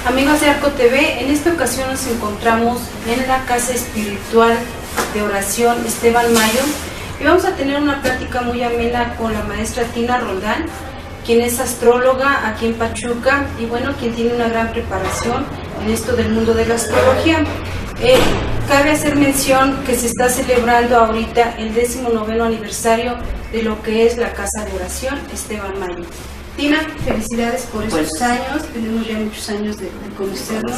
Amigos de Arco TV, en esta ocasión nos encontramos en la Casa Espiritual de Oración Esteban Mayo y vamos a tener una plática muy amena con la maestra Tina Roldán, quien es astróloga aquí en Pachuca y bueno, quien tiene una gran preparación en esto del mundo de la astrología. Cabe hacer mención que se está celebrando ahorita el 19º aniversario de lo que es la Casa de Oración Esteban Mayo. Tina, felicidades por estos años, tenemos ya muchos años de conocernos.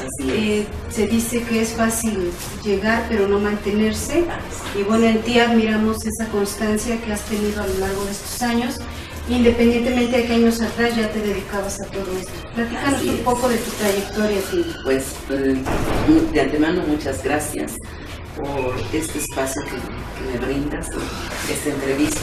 Se dice que es fácil llegar pero no mantenerse, y bueno, en ti admiramos esa constancia que has tenido a lo largo de estos años, independientemente de que años atrás ya te dedicabas a todo esto. Platícanos un poco de tu trayectoria, Tina. Pues de antemano muchas gracias por este espacio que me brindas, esta entrevista.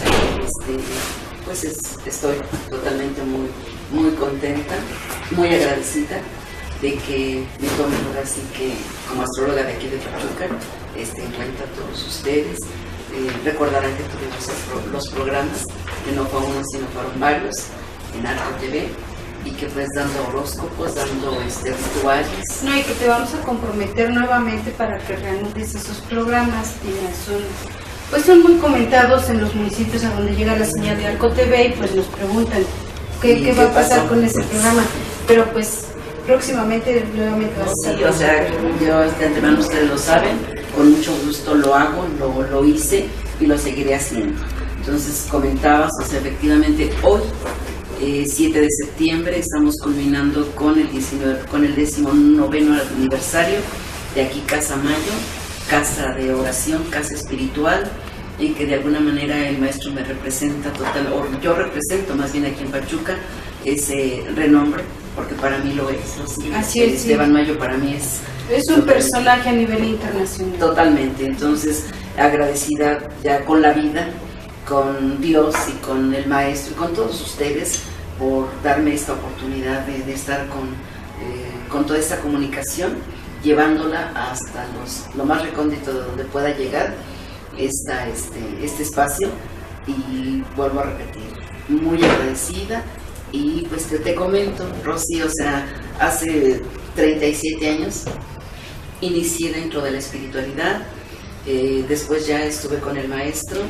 Pues estoy totalmente muy contenta, muy agradecida de que me tomen ahora sí que como astróloga de aquí de Pachuca, en cuenta a todos ustedes. Recordarán que tuvimos los programas, que no fue uno sino fueron varios en Arco TV, y que pues dando horóscopos, dando rituales. No, y que te vamos a comprometer nuevamente para que reanudes esos programas, son muy comentados en los municipios a donde llega la señal de Arco TV y pues nos preguntan qué va a pasar con ese programa, pero pues próximamente nuevamente vas a estar. Sí, o sea, yo de antemano ustedes lo saben, con mucho gusto lo hago, lo hice y lo seguiré haciendo. Entonces comentabas, o sea, efectivamente hoy 7 de septiembre estamos culminando con el 19º aniversario de aquí Casa Mayo, Casa de Oración, Casa Espiritual, en que de alguna manera el maestro me representa o yo represento más bien aquí en Pachuca ese renombre, porque para mí lo es. Así es, Esteban Mayo para mí es un personaje a nivel internacional. Totalmente, entonces agradecida ya con la vida, con Dios y con el maestro y con todos ustedes por darme esta oportunidad de estar con toda esta comunicación, llevándola hasta lo más recóndito de donde pueda llegar este espacio. Y vuelvo a repetir, muy agradecida. Y pues te comento, Rosy, o sea, hace 37 años inicié dentro de la espiritualidad, después ya estuve con el maestro,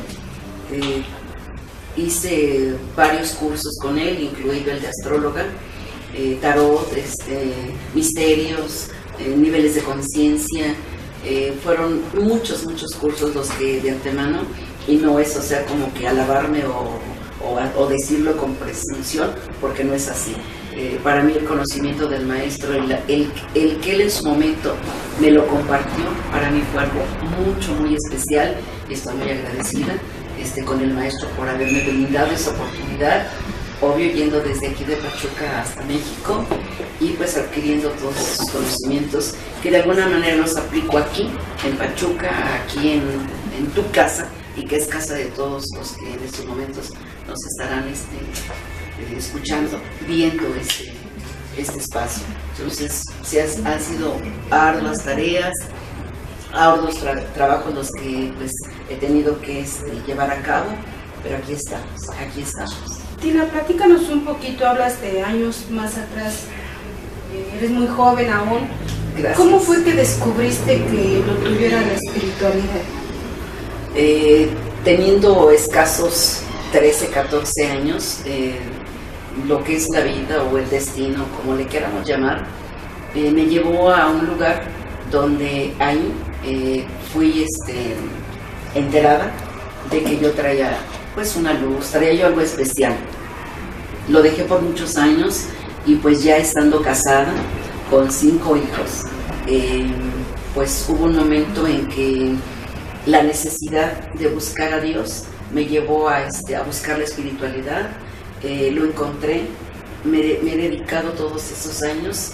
hice varios cursos con él, incluido el de astróloga, tarot, misterios, niveles de conciencia. Fueron muchos cursos los que de antemano, y no es, o sea, como que alabarme o decirlo con presunción, porque no es así. Para mí el conocimiento del maestro, el que él en su momento me lo compartió, para mí fue algo muy especial, y estoy muy agradecida con el maestro por haberme brindado esa oportunidad, obvio yendo desde aquí de Pachuca hasta México, y pues adquiriendo todos esos conocimientos que de alguna manera los aplico aquí en Pachuca, aquí en tu casa, y que es casa de todos los que en estos momentos nos estarán escuchando, viendo este espacio. Entonces, han sido arduas tareas, arduos trabajos los que pues he tenido que llevar a cabo, pero aquí estamos. Tina, platícanos un poquito, hablas de años más atrás, eres muy joven aún. Gracias. ¿Cómo fue que descubriste que lo tuyo era la espiritualidad? Teniendo escasos 13, 14 años, lo que es la vida o el destino, como le queramos llamar, me llevó a un lugar donde ahí fui enterada de que yo traía pues una luz, traía yo algo especial. Lo dejé por muchos años, y pues ya estando casada con 5 hijos, pues hubo un momento en que la necesidad de buscar a Dios me llevó a buscar la espiritualidad. Lo encontré, me he dedicado todos esos años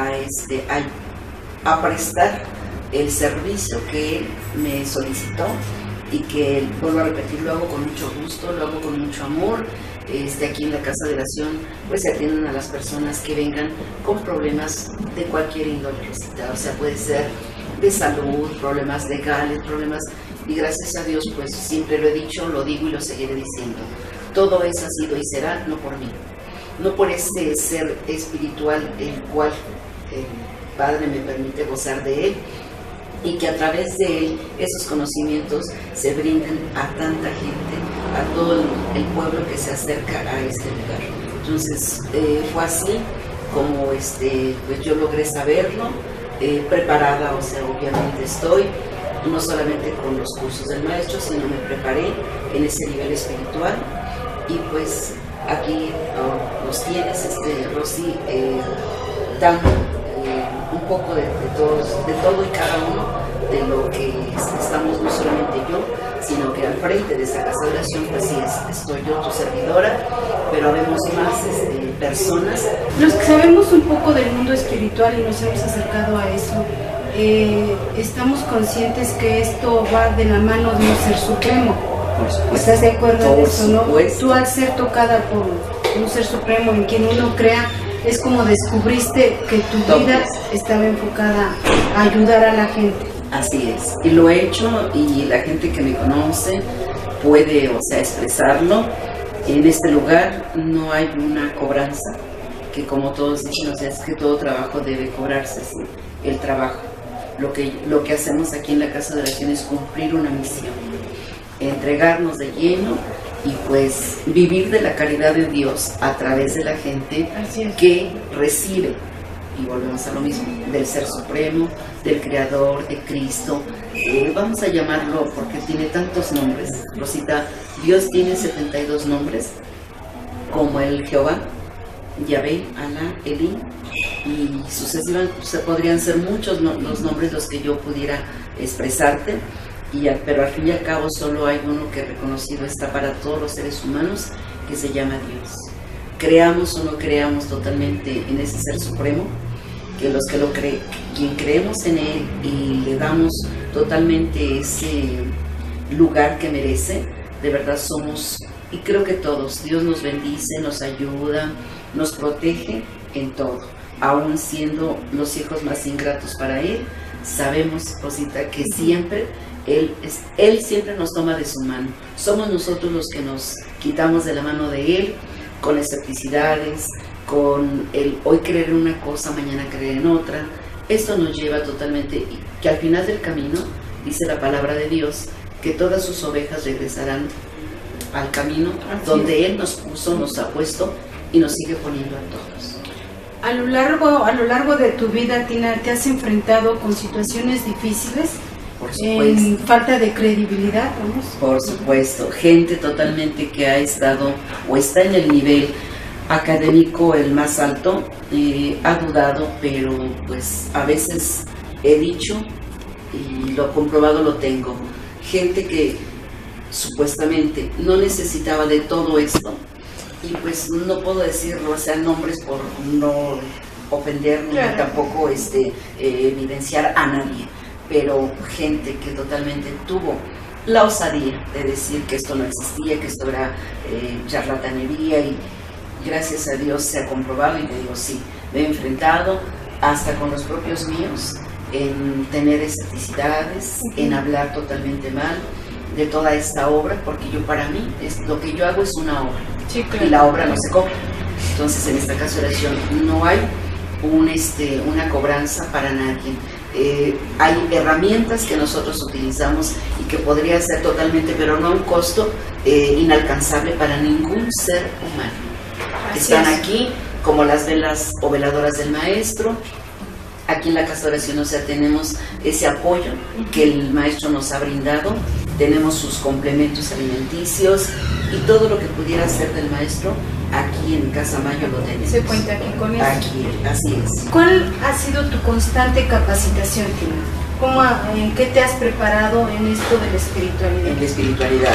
a prestar el servicio que él me solicitó, y que, vuelvo a repetir, lo hago con mucho gusto, lo hago con mucho amor. Aquí en la Casa de Oración pues se atienden a las personas que vengan con problemas de cualquier índole, Rosita. O sea, puede ser de salud, problemas legales, y gracias a Dios pues siempre lo he dicho, lo digo y lo seguiré diciendo. Todo eso ha sido y será no por mí, no por ese ser espiritual el cual el Padre me permite gozar de él, y que a través de él esos conocimientos se brinden a tanta gente, a todo el pueblo que se acerca a este lugar. Entonces fue así como pues yo logré saberlo, preparada, o sea, obviamente estoy, no solamente con los cursos del maestro, sino me preparé en ese nivel espiritual, y pues aquí nos tienes, Rosy, dando un poco de todo y cada uno de lo que estamos, no solamente yo, sino que al frente de esta casa de oración, pues sí, estoy yo, tu servidora, pero habemos más personas. Los que sabemos un poco del mundo espiritual y nos hemos acercado a eso, estamos conscientes que esto va de la mano de un ser supremo. ¿Estás de acuerdo en eso, no? Tú, al ser tocada por un ser supremo en quien uno crea, es como descubriste que tu vida estaba enfocada a ayudar a la gente. Así es, y lo he hecho, y la gente que me conoce puede, o sea, expresarlo. En este lugar no hay una cobranza, que como todos dicen, o sea, es que todo trabajo debe cobrarse, ¿sí? El trabajo. Lo que hacemos aquí en la Casa de Oración es cumplir una misión, entregarnos de lleno y pues vivir de la caridad de Dios a través de la gente que recibe, y volvemos a lo mismo, del Ser Supremo, del Creador, de Cristo. Vamos a llamarlo porque tiene tantos nombres, Rosita. Dios tiene 72 nombres, como el Jehová, Yahvé, Alá, Elí, y sucesivamente podrían ser muchos los nombres los que yo pudiera expresarte, pero al fin y al cabo solo hay uno que reconocido está para todos los seres humanos, que se llama Dios. Creamos o no creamos totalmente en ese Ser Supremo, que los que quien creemos en él y le damos totalmente ese lugar que merece, de verdad somos, y creo que todos, Dios nos bendice, nos ayuda, nos protege en todo, aún siendo los hijos más ingratos para él. Sabemos, Rosita, que siempre Él siempre nos toma de su mano. Somos nosotros los que nos quitamos de la mano de Él con escepticidades, con el hoy creer en una cosa, mañana creer en otra. Esto nos lleva totalmente, que al final del camino, dice la palabra de Dios, que todas sus ovejas regresarán al camino donde Él nos puso, nos ha puesto y nos sigue poniendo a todos. A lo largo de tu vida, Tina, ¿te has enfrentado con situaciones difíciles? Por supuesto. En falta de credibilidad, vamos. Por supuesto, gente totalmente que ha estado o está en el nivel académico el más alto, ha dudado, pero pues a veces he dicho y lo comprobado lo tengo. Gente que supuestamente no necesitaba de todo esto, y pues no puedo decirlo, o sea, nombres por no ofender ni tampoco evidenciar a nadie, pero gente que totalmente tuvo la osadía de decir que esto no existía, que esto era charlatanería, y gracias a Dios se ha comprobado, y te digo, sí, me he enfrentado hasta con los propios míos en tener escepticidades, en hablar totalmente mal de toda esta obra, porque yo, para mí, lo que yo hago es una obra, sí, claro, y la obra no se cobra. Entonces, en esta casa de oración no hay una cobranza para nadie. Hay herramientas que nosotros utilizamos y que podría ser totalmente, pero no a un costo inalcanzable para ningún ser humano. Están aquí como las velas o veladoras del maestro. Aquí en la casa de oración, o sea, tenemos ese apoyo que el maestro nos ha brindado, tenemos sus complementos alimenticios y todo lo que pudiera ser del maestro, aquí en Casa Mayo lo tenemos. Se cuenta aquí con eso. Aquí, así es. ¿Cuál ha sido tu constante capacitación, Tina? ¿En qué te has preparado en esto de la espiritualidad? En la espiritualidad.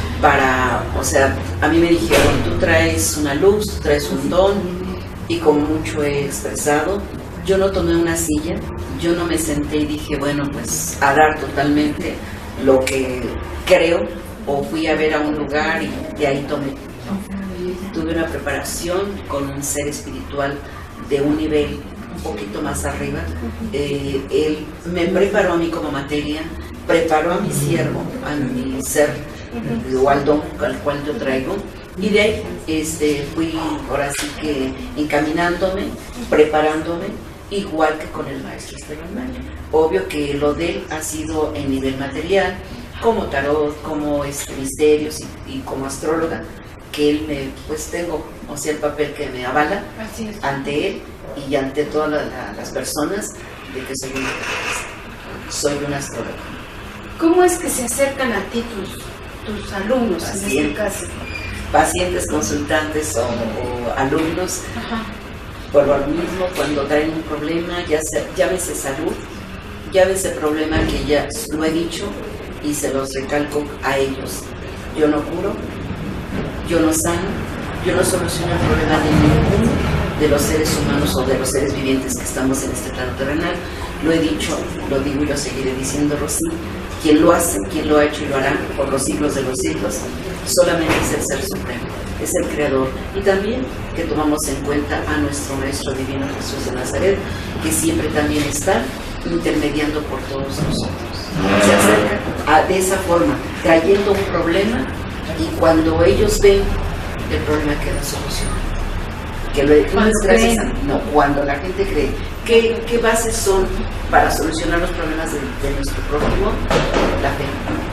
O sea, a mí me dijeron, tú traes una luz, tú traes un don, y como mucho he expresado, yo no tomé una silla, yo no me senté y dije, bueno, pues a dar totalmente lo que creo, o fui a ver a un lugar y de ahí tomé. Tuve una preparación con un ser espiritual de un nivel un poquito más arriba. Él me preparó a mí como materia, preparó a mi siervo, a mi ser, o al don al cual yo traigo, y de ahí fui ahora sí que encaminándome, preparándome, igual que con el maestro Esteban Mayo. Obvio que lo de él ha sido en nivel material, como tarot, como misterios y como astróloga, que él me, pues tengo, o sea, el papel que me avala ante él y ante todas las personas de que soy una terapeuta, soy una astróloga. ¿Cómo es que se acercan a ti tus alumnos en este caso? Pacientes, consultantes o alumnos. Ajá. Por lo mismo, cuando traen un problema, llámese salud, llámese problema que ya lo he dicho y se los recalco a ellos. Yo no curo, yo no sano, yo no soluciono el problema de ninguno de los seres humanos o de los seres vivientes que estamos en este plano terrenal. Lo he dicho, lo digo y lo seguiré diciendo, Rosy. Quien lo hace, quien lo ha hecho y lo hará por los siglos de los siglos, solamente es el Ser Supremo, es el Creador. Y también que tomamos en cuenta a nuestro Maestro Divino Jesús de Nazaret, que siempre también está intermediando por todos nosotros. Se acerca de esa forma, trayendo un problema, y cuando ellos ven, el problema queda solucionado. Que no es gracias a, no, cuando la gente cree. ¿Qué bases son para solucionar los problemas de nuestro prójimo? La fe.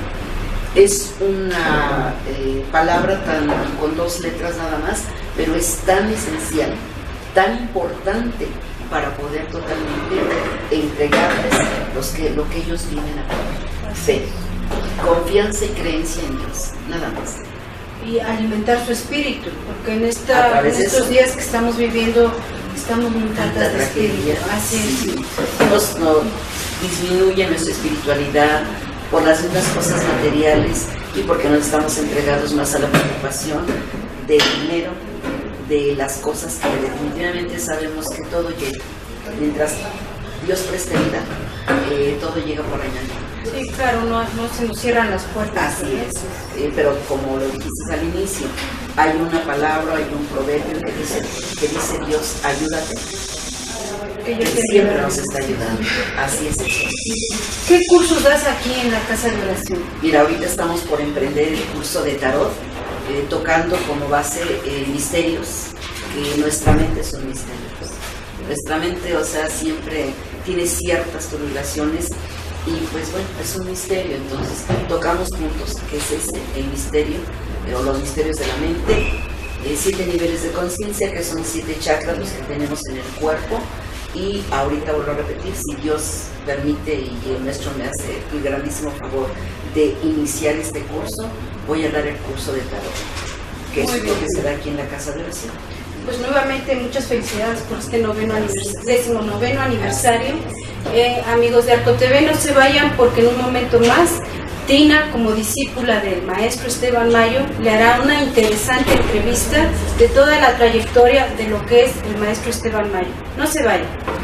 Es una palabra con 2 letras nada más, pero es tan esencial, tan importante para poder totalmente entregarles lo que ellos vienen a comer. Fe, confianza y creencia en Dios, nada más. Y alimentar su espíritu, porque en estos días que estamos viviendo estamos muy faltas de espíritu. Sí. Nos disminuye nuestra espiritualidad por las mismas cosas materiales y porque nos estamos entregados más a la preocupación del dinero, de las cosas que definitivamente sabemos que todo llega. Mientras Dios preste vida, todo llega por añadidura. Sí, claro, no se nos cierran las puertas. Así es, pero como lo dijiste al inicio, hay una palabra, hay un proverbio que dice Dios, ayúdate. Que siempre nos está ayudando. Así es eso. ¿Qué cursos das aquí en la Casa de Oración? Mira, ahorita estamos por emprender el curso de tarot, tocando como base misterios, que nuestra mente son misterios. Nuestra mente, o sea, siempre tiene ciertas turulaciones. Y pues bueno, es un misterio, entonces tocamos puntos, que es el misterio, o los misterios de la mente, 7 niveles de conciencia, que son 7 chakras los que tenemos en el cuerpo, y ahorita vuelvo a repetir, si Dios permite y el maestro me hace el grandísimo favor de iniciar este curso, voy a dar el curso de tarot, que es lo que se da aquí en la Casa de Oración. Pues nuevamente muchas felicidades por este 19º aniversario. Amigos de Arco TV, no se vayan porque en un momento más Tina, como discípula del maestro Esteban Mayo, le hará una interesante entrevista de toda la trayectoria de lo que es el maestro Esteban Mayo. No se vayan.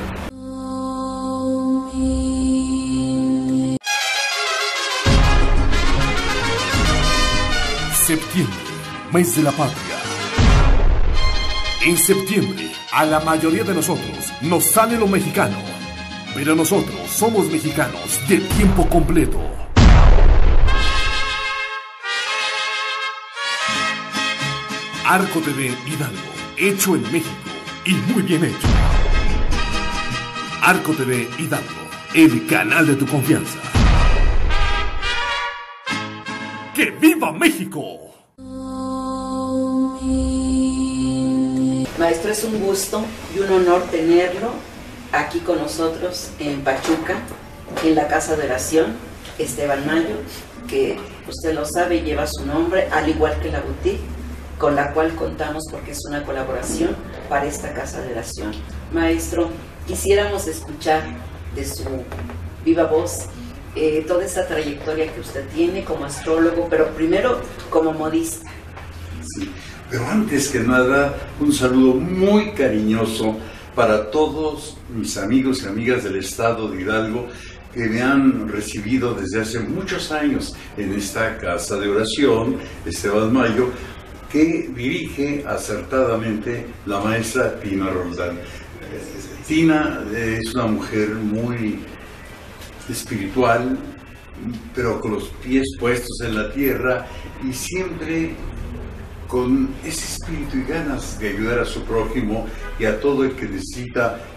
Septiembre, mes de la patria. En septiembre, a la mayoría de nosotros nos sale lo mexicano, pero nosotros somos mexicanos de tiempo completo. Arco TV Hidalgo, hecho en México y muy bien hecho. Arco TV Hidalgo, el canal de tu confianza. ¡Que viva México! Maestro, es un gusto y un honor tenerlo aquí con nosotros en Pachuca, en la Casa de Oración, Esteban Mayo, que usted lo sabe, lleva su nombre, al igual que la boutique, con la cual contamos porque es una colaboración para esta Casa de Oración. Maestro, quisiéramos escuchar de su viva voz toda esa trayectoria que usted tiene como astrólogo, pero primero como modista. Sí. Pero antes que nada, un saludo muy cariñoso para todos mis amigos y amigas del estado de Hidalgo que me han recibido desde hace muchos años en esta Casa de Oración, Esteban Mayo, que dirige acertadamente la maestra Tina Roldán. Tina es una mujer muy espiritual, pero con los pies puestos en la tierra y siempre con ese espíritu y ganas de ayudar a su prójimo y a todo el que necesita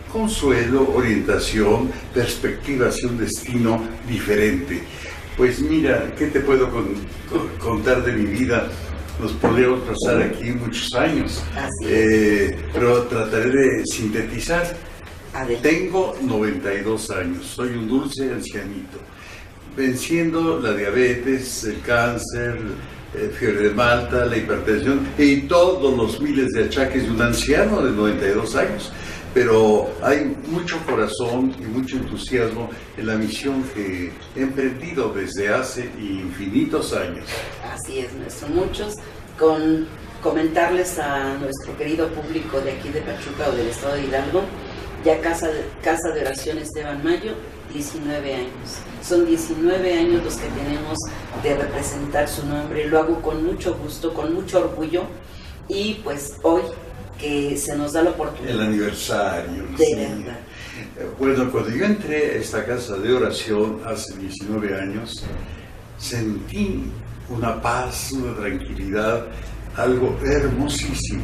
consuelo, orientación, perspectiva hacia un destino diferente. Pues mira, ¿qué te puedo contar de mi vida? Nos podríamos pasar aquí muchos años, pero trataré de sintetizar. Tengo 92 años, soy un dulce ancianito, venciendo la diabetes, el cáncer, fiebre de Malta, la hipertensión y todos los miles de achaques de un anciano de 92 años. Pero hay mucho corazón y mucho entusiasmo en la misión que he emprendido desde hace infinitos años. Así es, nuestro, muchos. Con comentarles a nuestro querido público de aquí de Pachuca o del estado de Hidalgo, ya Casa de Oración Esteban Mayo, 19 años. Son 19 años los que tenemos de representar su nombre. Lo hago con mucho gusto, con mucho orgullo, y pues hoy que se nos da la oportunidad. El aniversario. De verdad. Bueno, cuando yo entré a esta casa de oración hace 19 años, sentí una paz, una tranquilidad, algo hermosísimo.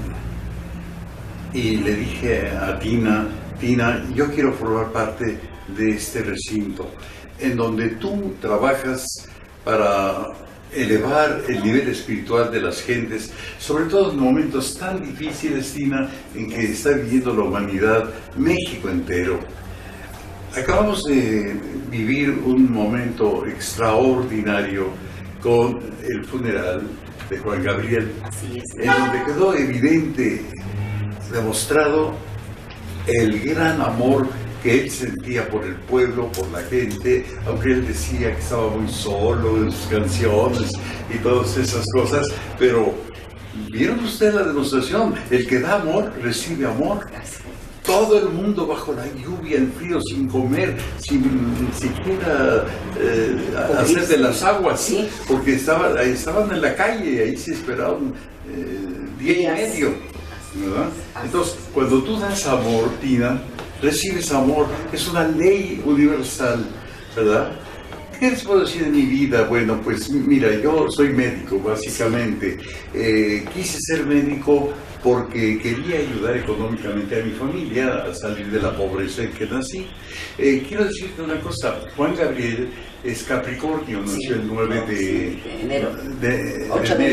Y le dije a Tina, yo quiero formar parte de este recinto, en donde tú trabajas para elevar el nivel espiritual de las gentes, sobre todo en momentos tan difíciles, Tina, en que está viviendo la humanidad, México entero. Acabamos de vivir un momento extraordinario con el funeral de Juan Gabriel, en donde quedó evidente, demostrado el gran amor que él sentía por el pueblo, por la gente, aunque él decía que estaba muy solo en sus canciones y todas esas cosas, pero ¿vieron ustedes la demostración? El que da amor, recibe amor. Todo el mundo bajo la lluvia, el frío, sin comer, sin siquiera hacer de las aguas, ¿sí? Porque estaban en la calle, ahí se esperaban día y medio, ¿verdad? Entonces, cuando tú das amor, Tina, recibes amor, es una ley universal, ¿verdad? ¿Qué les puedo decir de mi vida? Bueno, pues mira, yo soy médico, básicamente. Quise ser médico porque quería ayudar económicamente a mi familia a salir de la pobreza en que nací. Quiero decirte una cosa, Juan Gabriel es Capricornio, nació el 9 de enero. El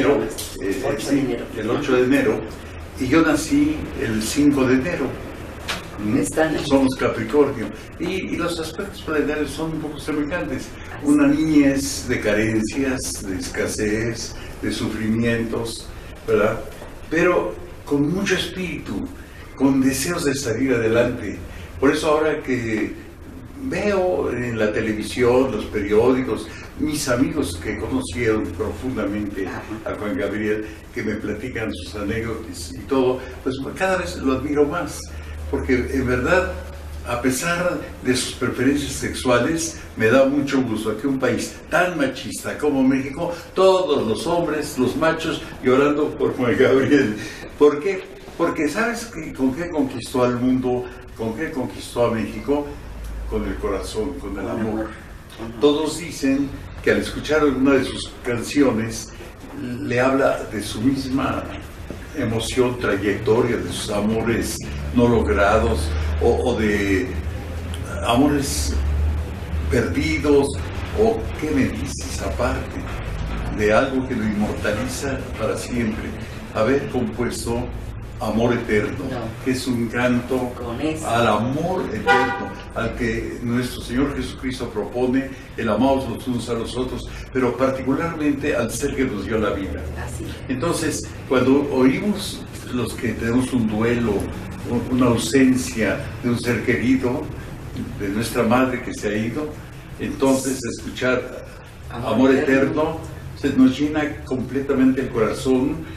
8 de enero, y yo nací el 5 de enero. Somos Capricornio, y los aspectos planetarios son un poco semejantes. Una niñez de carencias, de escasez, de sufrimientos, ¿verdad? Pero con mucho espíritu, con deseos de salir adelante. Por eso ahora que veo en la televisión, los periódicos, mis amigos que conocieron profundamente a Juan Gabriel, que me platican sus anécdotas y todo, pues cada vez lo admiro más. Porque en verdad, a pesar de sus preferencias sexuales, me da mucho gusto que un país tan machista como México, todos los hombres, los machos, llorando por Juan Gabriel. ¿Por qué? Porque ¿sabes con qué conquistó al mundo? ¿Con qué conquistó a México? Con el corazón, con el amor. Todos dicen que al escuchar una de sus canciones, le habla de su misma emoción, trayectoria, de sus amores no logrados o de amores perdidos, o qué me dices aparte de algo que lo inmortaliza para siempre, haber compuesto Amor Eterno, que es un canto al amor eterno, al que nuestro Señor Jesucristo propone, el amados los unos a los otros, pero particularmente al ser que nos dio la vida. Entonces, cuando oímos los que tenemos un duelo, una ausencia de un ser querido, de nuestra madre que se ha ido, entonces escuchar Amor Eterno se nos llena completamente el corazón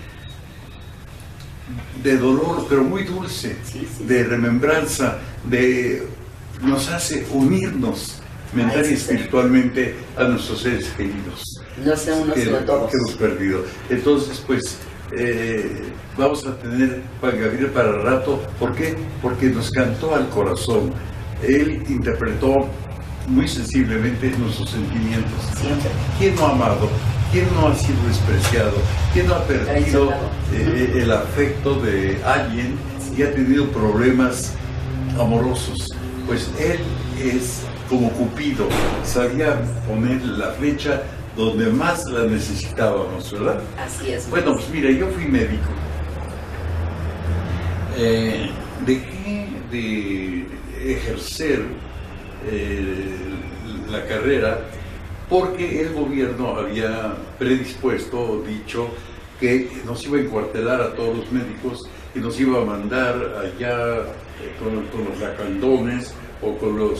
de dolor, pero muy dulce, de remembranza, nos hace unirnos mental y espiritualmente a nuestros seres queridos que hemos perdido. Entonces, pues, vamos a tener Juan Gabriel para el rato. ¿Por qué? Porque nos cantó al corazón. Él interpretó muy sensiblemente nuestros sentimientos. ¿Quién no ha amado? ¿Quién no ha sido despreciado? ¿Quién no ha perdido el afecto de alguien y ha tenido problemas amorosos. Pues él es como Cupido, sabía poner la flecha donde más la necesitábamos, ¿verdad? Así es. Bueno, pues mira, yo fui médico. Dejé de ejercer la carrera porque el gobierno había predispuesto o dicho que nos iba a encuartelar a todos los médicos y nos iba a mandar allá con los lacandones o con los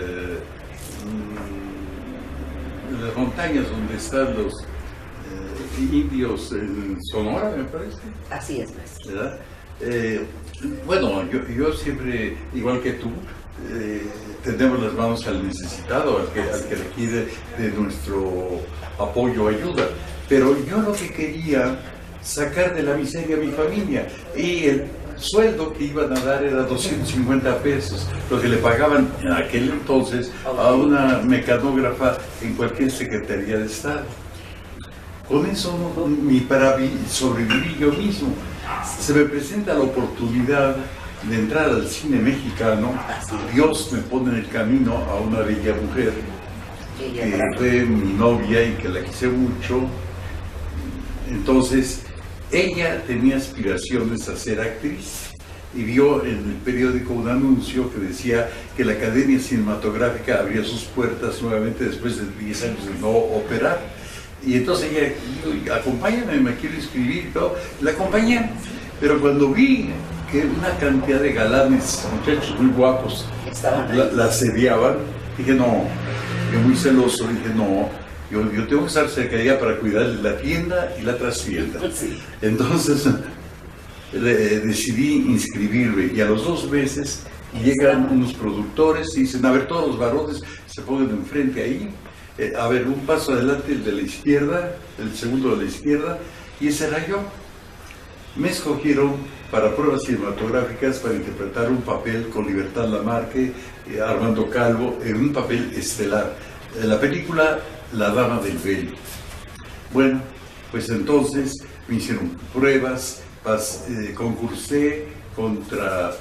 las montañas donde están los indios en Sonora, me parece. Así es, maestro. ¿Verdad? Bueno, yo siempre, igual que tú, tendemos las manos al necesitado, al que requiere de nuestro apoyo o ayuda. Pero yo lo que quería, sacar de la miseria a mi familia. Y el sueldo que iban a dar era 250 pesos, lo que le pagaban en aquel entonces a una mecanógrafa en cualquier Secretaría de Estado. Con eso para sobrevivir yo mismo. Se me presenta la oportunidad de entrar al cine mexicano. Dios me pone en el camino a una bella mujer que fue mi novia y que la quise mucho. Entonces, ella tenía aspiraciones a ser actriz y vio en el periódico un anuncio que decía que la Academia Cinematográfica abría sus puertas nuevamente después de 10 años de no operar. Y entonces ella dijo, acompáñame, me quiero inscribir y todo. La acompañé, pero cuando vi que una cantidad de galanes, muchachos muy guapos, la asediaban, dije no, yo muy celoso, dije no, yo tengo que estar cerca de ella para cuidarle la tienda y la trastienda. Sí. Entonces decidí inscribirme y a los 2 meses llegan unos productores y dicen, a ver, todos los varones se ponen enfrente ahí, a ver, un paso adelante, el de la izquierda, el segundo de la izquierda, y ese era yo. Me escogieron para pruebas cinematográficas para interpretar un papel con Libertad Lamarque, Armando Calvo, en un papel estelar. La película La Dama del Velo. Bueno, pues entonces me hicieron pruebas, concursé contra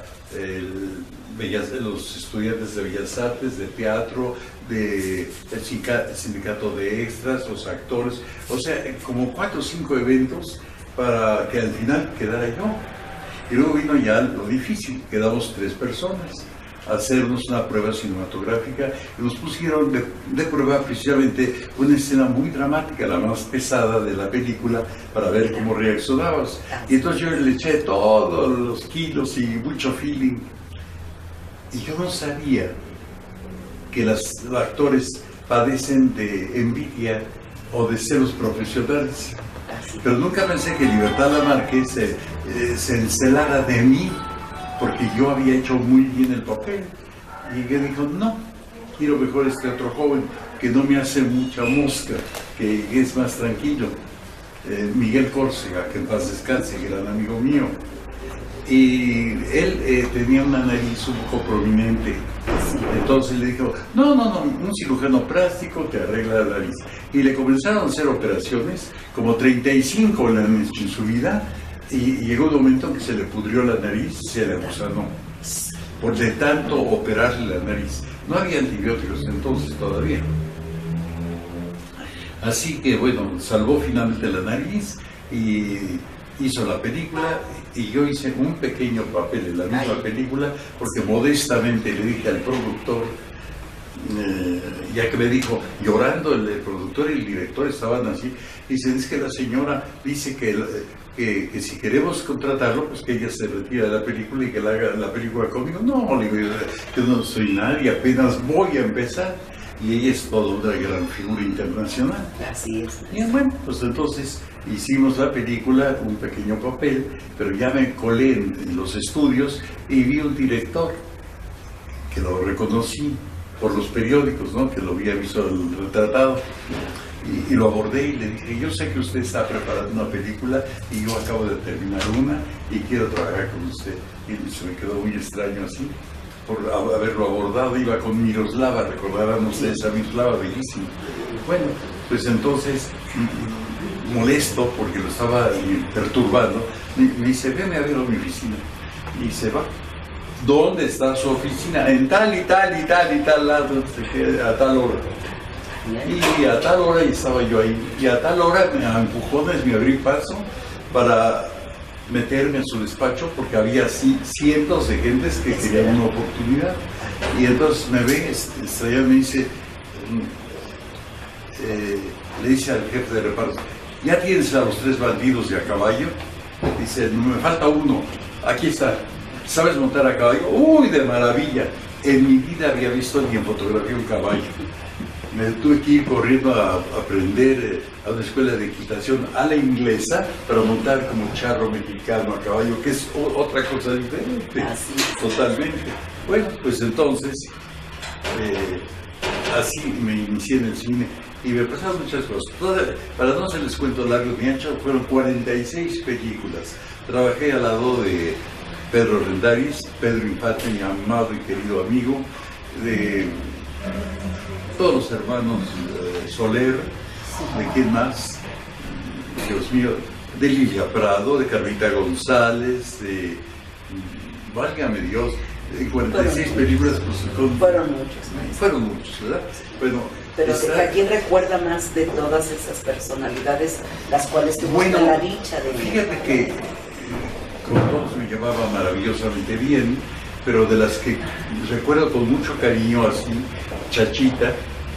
los estudiantes de Bellas Artes, de teatro, del sindicato de extras, los actores, o sea, como 4 o 5 eventos para que al final quedara yo. Y luego vino ya lo difícil, quedamos 3 personas a hacernos una prueba cinematográfica y nos pusieron de prueba precisamente una escena muy dramática, la más pesada de la película, para ver cómo reaccionabas. Y entonces yo le eché todos los kilos y mucho feeling. Y yo no sabía que los actores padecen de envidia o de celos profesionales. Pero nunca pensé que Libertad Lamarque se encelara de mí porque yo había hecho muy bien el papel. Y ella dijo, no, quiero mejor este otro joven que no me hace mucha mosca, que es más tranquilo. Miguel Córcega, que en paz descanse, gran amigo mío. Y él tenía una nariz un poco prominente. Entonces le dijo, no, un cirujano plástico te arregla la nariz. Y le comenzaron a hacer operaciones, como 35 le han hecho en su vida, y llegó un momento en que se le pudrió la nariz, se le gusanó, por de tanto operarle la nariz. No había antibióticos entonces todavía. Así que bueno, salvó finalmente la nariz y hizo la película, y yo hice un pequeño papel en la misma película, porque modestamente le dije al productor, ya que me dijo, llorando, el productor y el director estaban así, dicen, es que la señora dice que si queremos contratarlo, pues que ella se retira de la película y que la haga la película conmigo. No, le digo, yo no soy nadie, apenas voy a empezar. Y ella es toda una gran figura internacional. Así es. Y bueno, pues entonces hicimos la película, un pequeño papel, pero ya me colé en los estudios y vi un director que lo reconocí por los periódicos, ¿no? Que lo había visto retratado. Y lo abordé y le dije, yo sé que usted está preparando una película y yo acabo de terminar una y quiero trabajar con usted. Y se me quedó muy extraño así, por haberlo abordado. Iba con Miroslava, recordarán ustedes a Miroslava, bellísimo. Bueno, pues entonces, molesto porque lo estaba perturbando, me dice, veme a ver a mi oficina. Y se va. ¿dónde está su oficina? En tal y tal y tal y tal lado, a tal hora. Y a tal hora estaba yo ahí, y a tal hora a empujones me abrí paso para meterme en su despacho, porque había así cientos de gentes que querían una oportunidad. Y entonces me ve, Estrella me dice, le dice al jefe de reparto, ¿ya tienes a los 3 bandidos de a caballo? Dice, no, me falta uno, aquí está. ¿Sabes montar a caballo? ¡Uy, de maravilla! En mi vida había visto ni en fotografía un caballo. Me tuve que ir corriendo a aprender a una escuela de equitación a la inglesa para montar como charro mexicano a caballo, que es otra cosa diferente, totalmente. Bueno, pues entonces, así me inicié en el cine y me pasaron muchas cosas. Para no hacerles cuento largo ni ancho, fueron 46 películas. Trabajé al lado de Pedro Rendaris, Pedro Infante, mi amado y querido amigo, de todos los hermanos Soler, ¿de quién más? Dios mío, de Lilia Prado, de Carlita González, de, válgame Dios, en 46 películas, pues fueron muchos, ¿verdad? Bueno, pero ¿a quién recuerda más de todas esas personalidades, las cuales tuviste la dicha de... Fíjate que con todos me llevaba maravillosamente bien, pero de las que recuerdo con mucho cariño así, Chachita,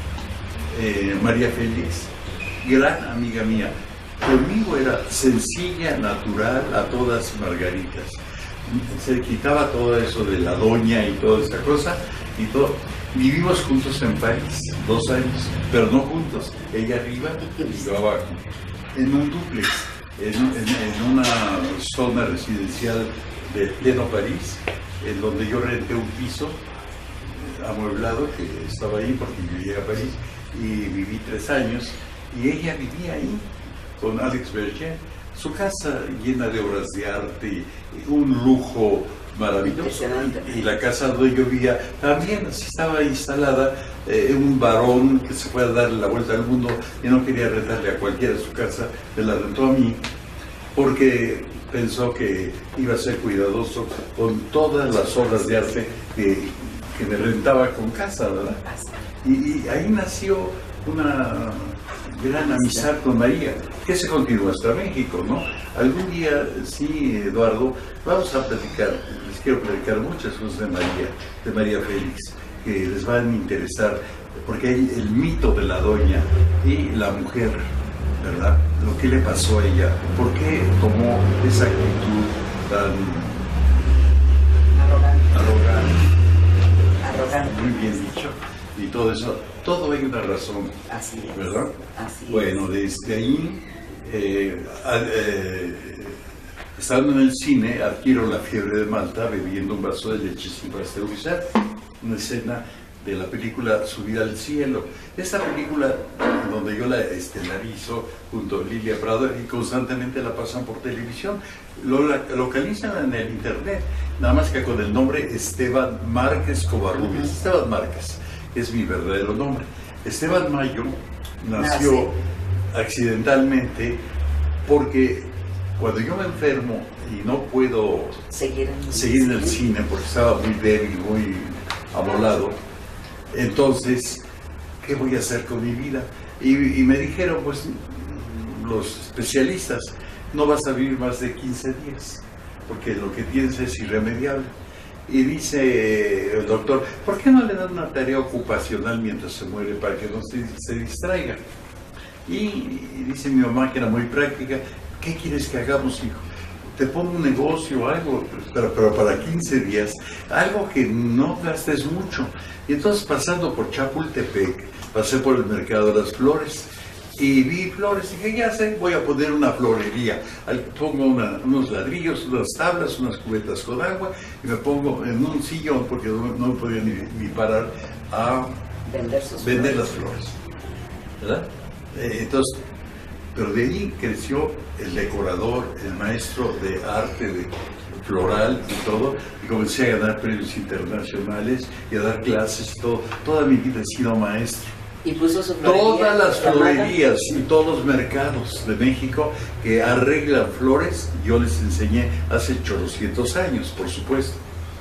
María Félix, gran amiga mía. Conmigo era sencilla, natural, a todas margaritas. Se quitaba todo eso de la doña y toda esa cosa, y todo. Vivimos juntos en París, 2 años, pero no juntos. Ella arriba y yo abajo, en un dúplex, en una zona residencial de pleno París, en donde yo renté un piso amueblado que estaba ahí porque vivía a París, y viví 3 años, y ella vivía ahí con Alex Berger, su casa llena de obras de arte, un lujo maravilloso, y la casa donde yo vivía también así estaba instalada, un varón que se fue a darle la vuelta al mundo y no quería rentarle a cualquiera su casa, me la rentó a mí, porque pensó que iba a ser cuidadoso con todas las obras de arte que me rentaba con casa, ¿verdad? Y ahí nació una gran amistad con María, que se continúa hasta México, ¿no? Algún día, sí, Eduardo, vamos a platicar, les quiero platicar muchas cosas de María Félix, que les van a interesar, porque hay el mito de la doña y la mujer, ¿verdad? Lo que le pasó a ella, por qué tomó esa actitud tan arrogante, muy bien dicho, y todo eso, todo hay una razón, así es, ¿verdad? Así bueno, desde ahí, estando en el cine, adquiero La fiebre de Malta bebiendo un vaso de leche sin pasteurizar, una escena de la película Subida al cielo. Esta película, donde yo la estelarizo junto a Lilia Prado, y constantemente la pasan por televisión, lo localizan en el internet, nada más que con el nombre Esteban Márquez Covarrubias. Esteban Márquez es mi verdadero nombre. Esteban Mayo nació accidentalmente porque cuando yo me enfermo y no puedo seguir en el cine porque estaba muy débil, muy amolado, entonces, ¿qué voy a hacer con mi vida? Y me dijeron, pues, los especialistas, no vas a vivir más de 15 días, porque lo que tienes es irremediable. Y dice el doctor, ¿por qué no le dan una tarea ocupacional mientras se muere para que no se distraiga? Y dice mi mamá, que era muy práctica, ¿qué quieres que hagamos, hijo? Te pongo un negocio, algo, pero para 15 días, algo que no gastes mucho. Y entonces, pasando por Chapultepec, pasé por el mercado de las flores y vi flores. Dije, ya sé, voy a poner una florería. Pongo unos ladrillos, unas tablas, unas cubetas con agua y me pongo en un sillón, porque no me podía ni parar, a vender las flores, ¿verdad? Entonces, pero de ahí creció el decorador, el maestro de arte floral y todo, y comencé a ganar premios internacionales y a dar clases y todo. Toda mi vida he sido maestro. ¿Y puso su florería? Todas las florerías y todos los mercados de México que arreglan flores, yo les enseñé hace 800 años, por supuesto.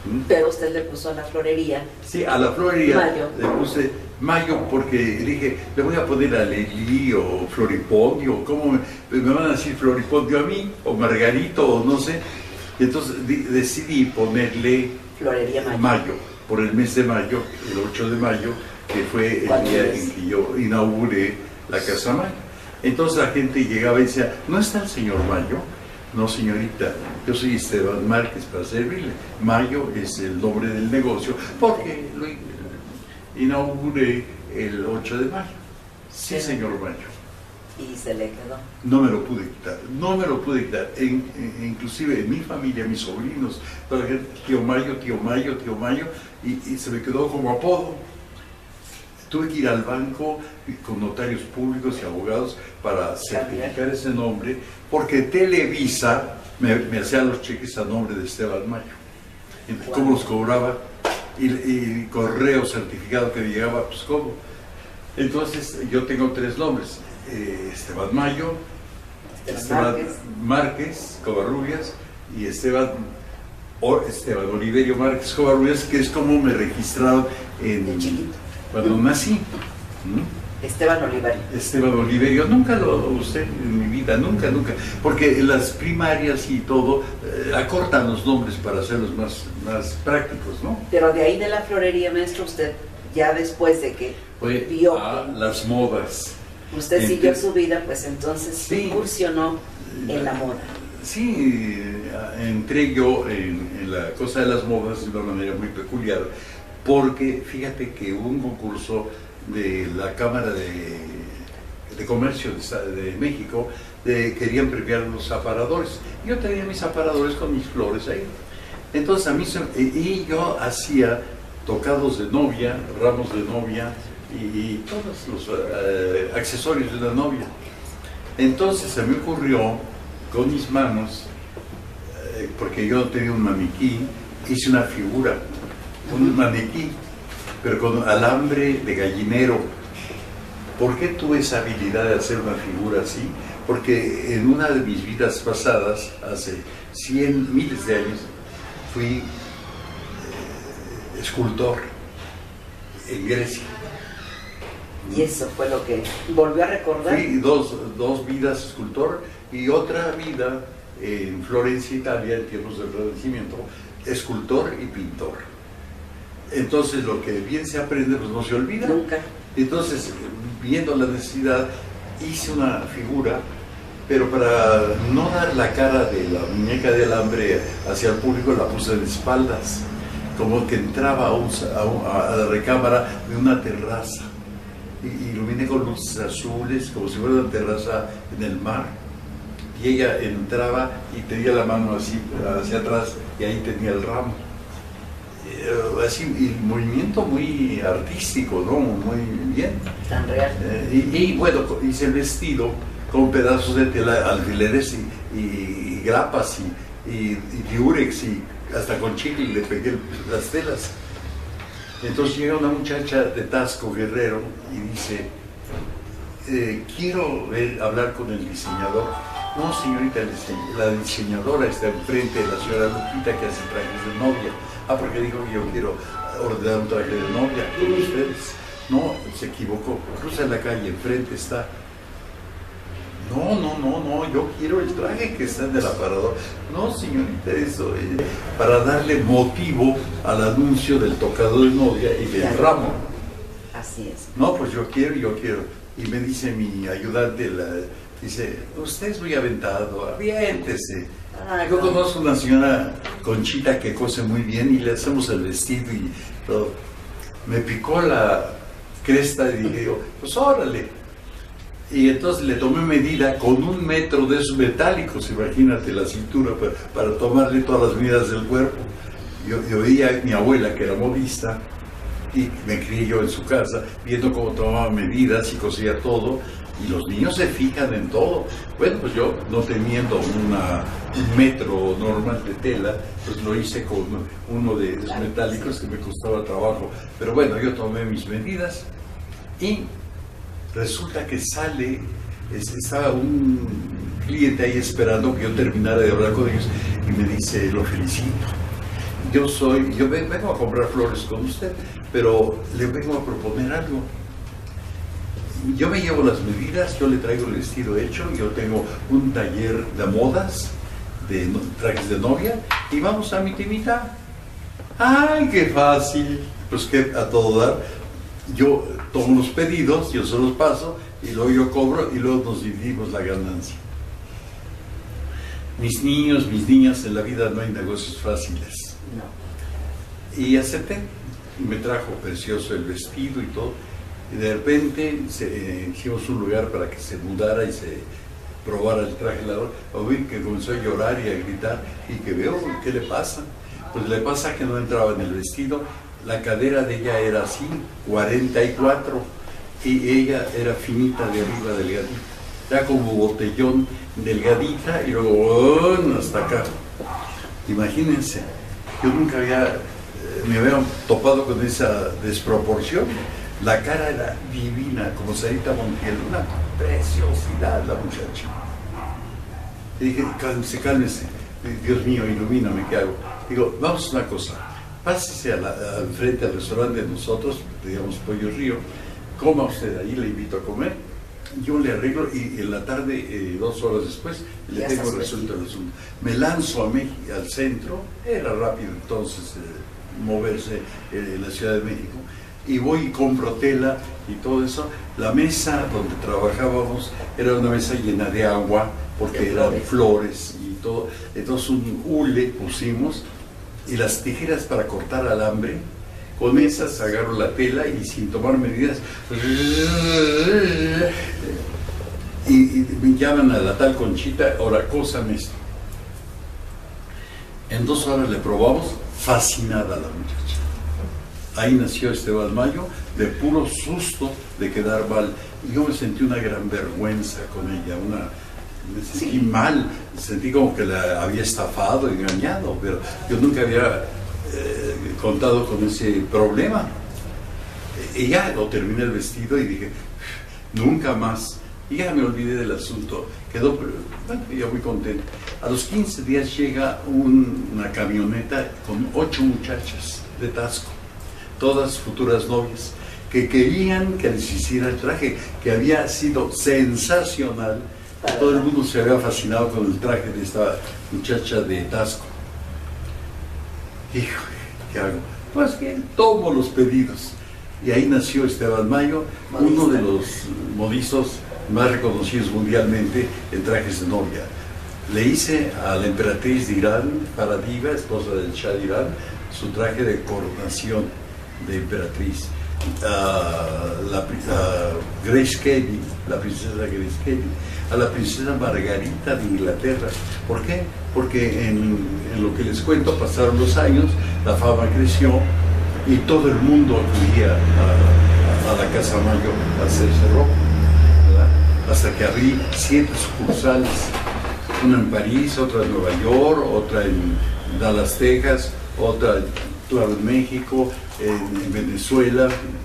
Pero usted le puso a la florería. Sí, a la florería Mayo. le puse Mayo porque dije, le voy a poner a Lili o Floripondio, o cómo me van a decir Floripondio a mí, o Margarito, o no sé. Y entonces decidí ponerle Florería Mayo. Mayo, por el mes de mayo, el 8 de mayo, que fue el día en que yo inauguré la Casa Mayo. Entonces la gente llegaba y decía, ¿no está el señor Mayo? No, señorita, yo soy Esteban Márquez para servirle. Mayo es el nombre del negocio porque lo inauguré el 8 de mayo. Sí, señor Mayo. Y se le quedó. No me lo pude quitar, no me lo pude quitar. Inclusive en mi familia, mis sobrinos, toda la gente, tío Mayo, tío Mayo, tío Mayo, y se me quedó como apodo. Tuve que ir al banco con notarios públicos y abogados para certificar ese nombre, porque Televisa me hacía los cheques a nombre de Esteban Mayo. ¿Cómo los cobraba? Y correo certificado que llegaba, pues ¿cómo? Entonces yo tengo 3 nombres, Esteban Mayo, Esteban Márquez Covarrubias y Esteban Oliverio Márquez Covarrubias, que es como me registraron cuando nací. Esteban Oliverio. Esteban Oliverio, nunca lo usé en mi vida, nunca, porque en las primarias y todo acortan los nombres para hacerlos más prácticos, ¿no? Pero de ahí de la florería, maestro, usted ya después de que vio las modas. Usted siguió su vida, pues entonces incursionó en la moda. Sí, entré yo en la cosa de las modas de una manera muy peculiar, porque fíjate que hubo un concurso de la Cámara de Comercio de México, querían premiar los aparadores. Yo tenía mis aparadores con mis flores ahí. Entonces a mí y yo hacía tocados de novia, ramos de novia y todos los accesorios de la novia. Entonces se me ocurrió con mis manos, porque yo tenía un maniquí, hice una figura, un maniquí, pero con alambre de gallinero. ¿Por qué tuve esa habilidad de hacer una figura así? Porque en una de mis vidas pasadas, hace miles de años, fui escultor en Grecia. Y eso fue lo que volvió a recordar. Fui dos vidas escultor y otra vida en Florencia, Italia, en tiempos del Renacimiento, escultor y pintor. Entonces lo que bien se aprende pues no se olvida. Nunca. Entonces, viendo la necesidad, hice una figura, pero para no dar la cara de la muñeca de alambre hacia el público, la puse de espaldas, como que entraba a la recámara de una terraza. Y iluminé con luces azules, como si fuera una terraza en el mar. Y ella entraba y tenía la mano así hacia atrás, y ahí tenía el ramo. Así, y movimiento muy artístico, ¿no? Muy bien. Tan real. Y bueno, hice el vestido con pedazos de tela, alfileres y grapas y diurex, y hasta con chicle le pegué las telas. Entonces llega una muchacha de Tasco, Guerrero, y dice, quiero hablar con el diseñador. No, señorita, la diseñadora está enfrente de la señora Lupita, que hace trajes de novia. Ah, porque dijo que yo quiero ordenar un traje de novia con ustedes. No, se equivocó. Cruza la calle, enfrente está. No, yo quiero el traje que está en el aparador. No, señorita, eso es para darle motivo al anuncio del tocado de novia y del ramo. Así es. No, pues yo quiero. Y me dice mi ayudante, dice, usted es muy aventado, aviéntese. Yo conozco una señora Conchita que cose muy bien y le hacemos el vestido y todo. Me picó la cresta y dije yo, pues órale. Y entonces le tomé medida con 1 metro de esos metálicos, imagínate la cintura, para tomarle todas las medidas del cuerpo. Yo veía a mi abuela, que era modista, y me crié yo en su casa, viendo cómo tomaba medidas y cosía todo. Y los niños se fijan en todo. Bueno, pues yo, no teniendo un metro normal de tela, pues lo hice con uno de los metálicos que me costaba trabajo. Pero bueno, yo tomé mis medidas y resulta que estaba un cliente ahí esperando que yo terminara de hablar con ellos y me dice, lo felicito. yo vengo a comprar flores con usted, pero le vengo a proponer algo. Yo me llevo las medidas, yo le traigo el vestido hecho, yo tengo un taller de modas, de trajes de novia, y vamos a mi timita. ¡Ay, qué fácil! Pues que a todo dar, yo tomo los pedidos, yo se los paso, y luego yo cobro, y luego nos dividimos la ganancia. Mis niños, mis niñas, en la vida no hay negocios fáciles. No. Y acepté, y me trajo precioso el vestido y todo. Y de repente hicimos un lugar para que se mudara y se probara el traje. Oí que comenzó a llorar y a gritar, y que veo, ¿qué le pasa? Pues le pasa que no entraba en el vestido, la cadera de ella era así, 44, y ella era finita de arriba, delgadita, era como botellón, delgadita, y luego hasta acá. Imagínense, yo nunca me había topado con esa desproporción. La cara era divina, como Sarita Montiel, una preciosidad la muchacha. Y dije, cálmese, Dios mío, ilumíname, ¿qué hago? Digo, vamos a una cosa, pásese al frente al restaurante de nosotros, digamos Pollo Río, coma usted, ahí le invito a comer, yo le arreglo y en la tarde, 2 horas después, le tengo resuelto el asunto. Me lanzo a México, al centro, era rápido entonces moverse en la Ciudad de México, y voy y compro tela y todo eso. La mesa donde trabajábamos era una mesa llena de agua, porque eran flores y todo. Entonces un hule pusimos, y las tijeras para cortar alambre. Con esas agarro la tela y sin tomar medidas, y me llaman a la tal Conchita, ahora cósame esto. En 2 horas le probamos, fascinada la muchacha. Ahí nació Esteban Mayo, de puro susto de quedar mal. Y yo me sentí una gran vergüenza con ella, me sentí mal, sentí como que la había estafado, engañado, pero yo nunca había contado con ese problema. Y ya lo terminé el vestido y dije, nunca más. Y ya me olvidé del asunto. Quedó, bueno, ya muy contento. A los 15 días llega una camioneta con 8 muchachas de Tasco, todas futuras novias, que querían que les hiciera el traje, que había sido sensacional. Todo el mundo se había fascinado con el traje de esta muchacha de Tasco. Hijo, ¿qué hago? Pues bien, tomo los pedidos. Y ahí nació Esteban Mayo, uno de los modistas más reconocidos mundialmente en trajes de novia. Le hice a la emperatriz de Irán, Faradiva, esposa del Shah de Irán, su traje de coronación de emperatriz. A Grace Kelly, la princesa Grace Kelly, a la princesa Margarita de Inglaterra. ¿Por qué? Porque en lo que les cuento, pasaron los años, la fama creció y todo el mundo acudía a la Casa Mayo a hacerse ropa, ¿verdad? Hasta que abrí 7 sucursales, una en París, otra en Nueva York, otra en Dallas, Texas, otra en México, en Venezuela,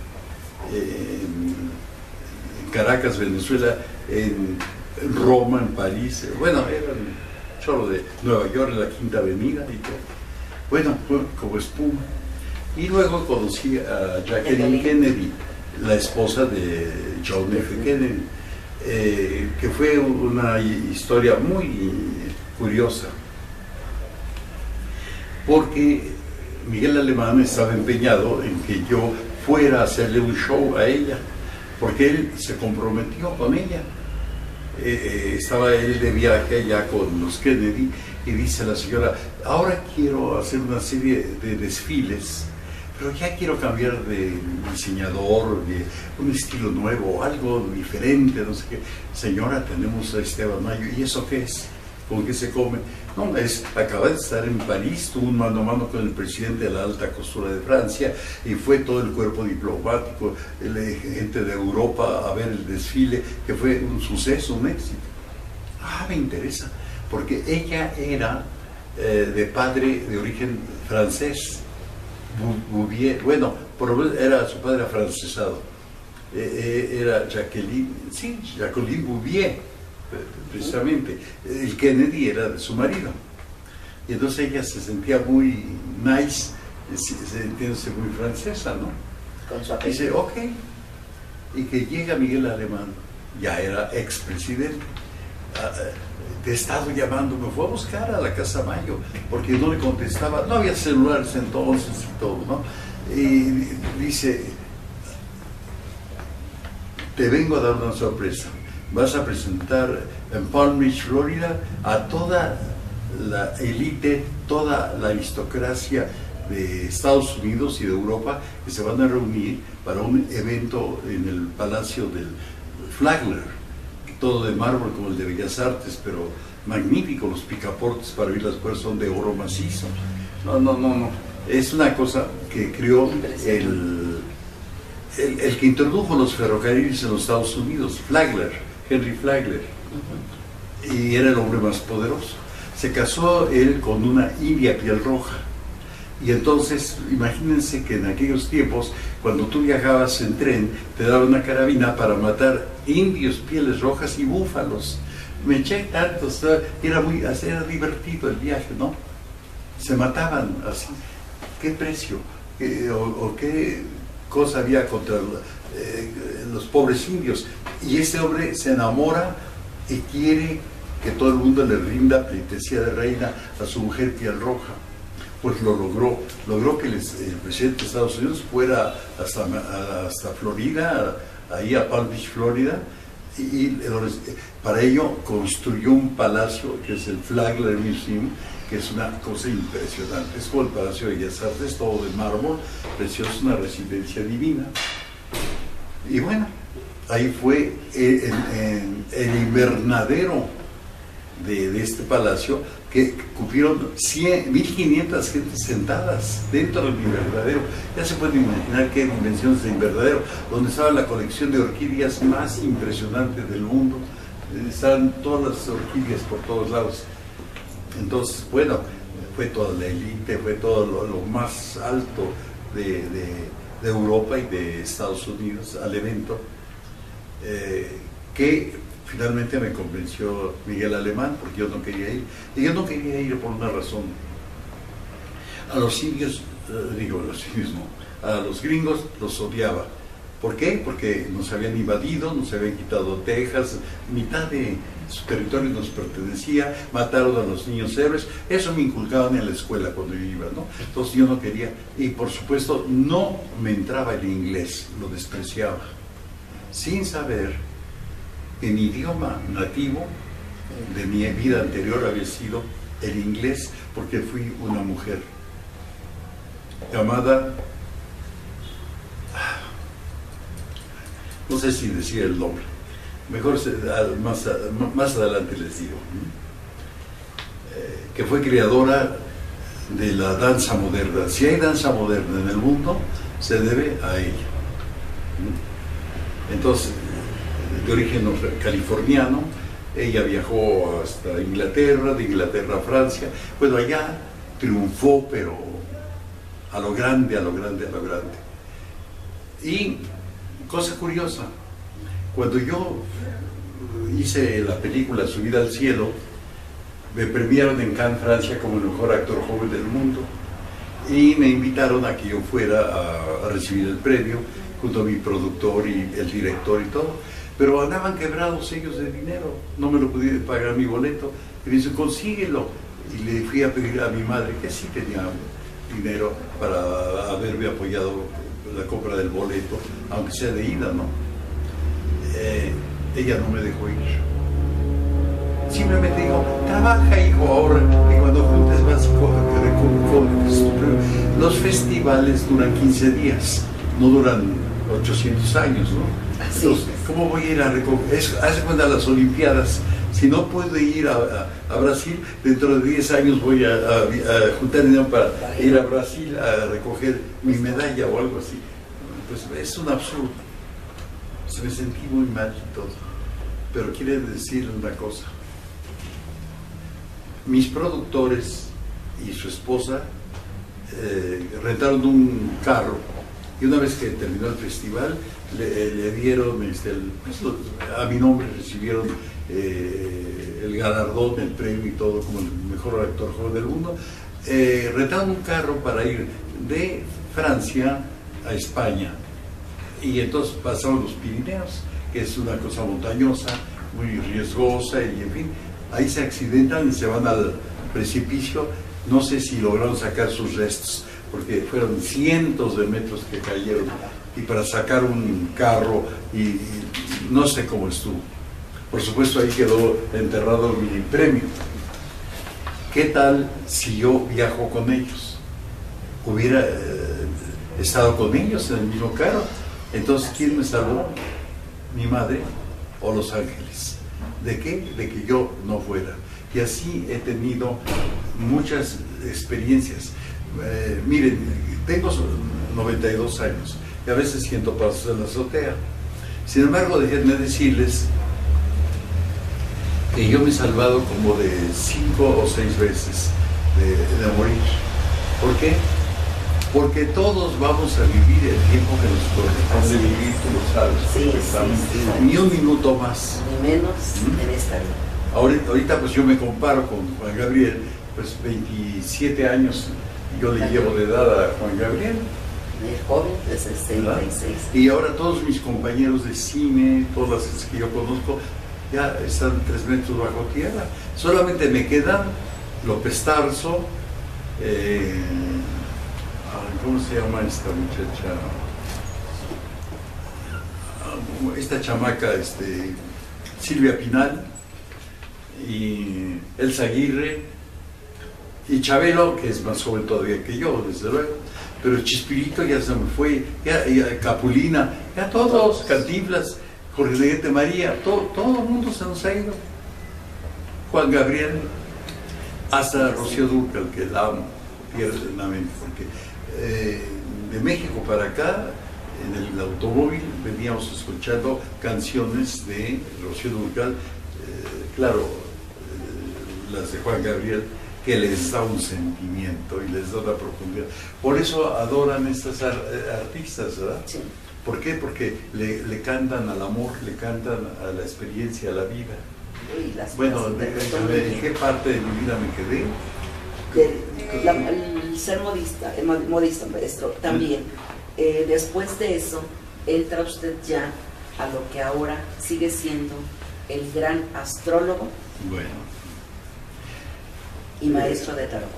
en Caracas, Venezuela, en Roma, en París, bueno, era un chorro de Nueva York, en la Quinta Avenida y todo. Bueno, fue como espuma. Y luego conocí a Jacqueline Kennedy, la esposa de John F. Kennedy, que fue una historia muy curiosa, porque Miguel Alemán estaba empeñado en que yo fuera a hacerle un show a ella, porque él se comprometió con ella. Estaba él de viaje allá con los Kennedy y dice a la señora, ahora quiero hacer una serie de desfiles, pero ya quiero cambiar de diseñador, de un estilo nuevo, algo diferente, no sé qué. Señora, tenemos a Esteban Mayo, ¿y eso qué es? ¿Con qué se come? No, acaba de estar en París, tuvo un mano a mano con el presidente de la alta costura de Francia y fue todo el cuerpo diplomático, gente de Europa a ver el desfile, que fue un suceso, un éxito. Ah, me interesa, porque ella era de padre de origen francés, Bouvier, bueno, era su padre afrancesado, era Jacqueline Bouvier, precisamente. El Kennedy era de su marido. Y entonces ella se sentía muy nice, sintiéndose muy francesa, ¿no? Con su apellido. Dice, ok. Y que llega Miguel Alemán, ya era expresidente. Te he estado llamando, me fue a buscar a la Casa Mayo, porque no le contestaba, no había celulares entonces y todo, ¿no? Y dice, te vengo a dar una sorpresa, vas a presentar en Palm Beach, Florida, a toda la élite, toda la aristocracia de Estados Unidos y de Europa, que se van a reunir para un evento en el Palacio del Flagler, todo de mármol como el de Bellas Artes, pero magnífico, los picaportes para abrir las puertas son de oro macizo. No, es una cosa que creó el que introdujo los ferrocarriles en los Estados Unidos, Flagler, Henry Flagler, y era el hombre más poderoso. Se casó él con una india piel roja. Y entonces, imagínense que en aquellos tiempos, cuando tú viajabas en tren, te daban una carabina para matar indios, pieles rojas y búfalos. Me eché tanto, era divertido el viaje, ¿no? Se mataban así. ¿Qué precio? ¿Qué cosa había contra los pobres indios? Y este hombre se enamora y quiere que todo el mundo le rinda pleitesía de reina a su mujer piel roja. Pues lo logró que el presidente de Estados Unidos fuera hasta Florida, ahí a Palm Beach, Florida, y para ello construyó un palacio que es el Flagler Museum, que es una cosa impresionante. Es como el Palacio de Bellas Artes, todo de mármol, precioso, una residencia divina. Y bueno, ahí fue el invernadero de este palacio, que cupieron 1.500 gentes sentadas dentro del invernadero. Ya se pueden imaginar qué dimensiones de invernadero, donde estaba la colección de orquídeas más impresionante del mundo. Estaban todas las orquídeas por todos lados. Entonces, bueno, fue toda la élite, fue todo lo más alto de Europa y de Estados Unidos al evento, que finalmente me convenció Miguel Alemán, porque yo no quería ir. Y yo no quería ir por una razón. A los indios, a los gringos los odiaba. ¿Por qué? Porque nos habían invadido, nos habían quitado Texas, mitad de su territorio nos pertenecía, mataron a los niños héroes. Eso me inculcaban en la escuela cuando yo iba, ¿no? Entonces yo no quería, y por supuesto no me entraba el inglés, lo despreciaba, sin saber que mi idioma nativo de mi vida anterior había sido el inglés, porque fui una mujer llamada, no sé si decir el nombre, mejor más adelante les digo, que fue creadora de la danza moderna. Si hay danza moderna en el mundo, se debe a ella. Entonces, de origen californiano, ella viajó hasta Inglaterra, de Inglaterra a Francia. Bueno, allá triunfó, pero a lo grande, a lo grande, a lo grande. Y, cosa curiosa, cuando yo hice la película Subida al Cielo, me premiaron en Cannes, Francia, como el mejor actor joven del mundo, y me invitaron a que yo fuera a recibir el premio, junto a mi productor y el director y todo. Pero andaban quebrados ellos de dinero, no me lo pudieron pagar mi boleto. Y me dice, consíguelo. Y le fui a pedir a mi madre, que sí tenía dinero para haberme apoyado la compra del boleto, aunque sea de ida, ¿no? Ella no me dejó ir. Simplemente dijo, trabaja, hijo, ahora, y cuando juntes vas con los festivales duran 15 días, no duran 800 años, ¿no? Entonces, ¿cómo voy a ir a recoger? Hace cuenta las Olimpiadas. Si no puedo ir a Brasil, dentro de 10 años voy a juntar dinero para ir a Brasil a recoger mi medalla o algo así. Pues es un absurdo. Se me sentí muy mal y todo. Pero quiere decir una cosa. Mis productores y su esposa rentaron un carro Y una vez que terminó el festival, le dieron, a mi nombre recibieron el galardón, el premio y todo, como el mejor actor joven del mundo. Rentaron un carro para ir de Francia a España. Y entonces pasaron los Pirineos, que es una cosa montañosa, muy riesgosa, y en fin, ahí se accidentan y se van al precipicio. No sé si lograron sacar sus restos, porque fueron cientos de metros que cayeron, y para sacar un carro, y no sé cómo estuvo. Por supuesto, ahí quedó enterrado mi premio. ¿Qué tal si yo viajo con ellos? Hubiera estado con ellos en el mismo carro. Entonces, ¿quién me salvó? ¿Mi madre o los ángeles? ¿De qué? De que yo no fuera. Y así he tenido muchas experiencias. Miren, tengo 92 años y a veces siento pasos en la azotea. Sin embargo, déjenme decirles que yo me he salvado como de 5 o 6 veces de morir. ¿Por qué? Porque todos vamos a vivir el tiempo que nos corresponde vivir, tú lo sabes perfectamente. Ni un minuto más. Ni menos en esta vida. Ahorita pues yo me comparo con Juan Gabriel, pues 27 años yo le llevo de edad a Juan Gabriel. El joven de 66. Y ahora todos mis compañeros de cine, todas las que yo conozco, ya están 3 metros bajo tierra. Solamente me quedan López Tarso, ¿cómo se llama esta muchacha? Esta chamaca, Silvia Pinal, y Elsa Aguirre, y Chabelo, que es más joven todavía que yo, desde luego, pero Chespirito ya se me fue, ya Capulina, ya todos, Cantinflas, Jorge Negrete María, todo el mundo se nos ha ido. Juan Gabriel, hasta Rocío Dúrcal, que la amo tiernamente, porque de México para acá, en el automóvil, veníamos escuchando canciones de Rocío Dúrcal, claro, las de Juan Gabriel, que les da un sentimiento y les da una profundidad. Por eso adoran estas artistas, ¿verdad? Sí. ¿Por qué? Porque le cantan al amor, le cantan a la experiencia, a la vida. Bueno, ¿en qué parte de mi vida me quedé? El ser modista, maestro, también. Después de eso, entra usted ya a lo que ahora sigue siendo el gran astrólogo, bueno, y maestro de tarot.